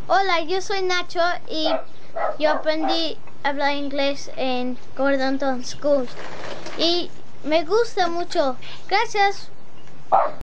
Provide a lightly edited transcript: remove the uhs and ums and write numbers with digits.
Hola, yo soy Nacho y yo aprendí a hablar inglés en Gordon Schools y me gusta mucho. Gracias.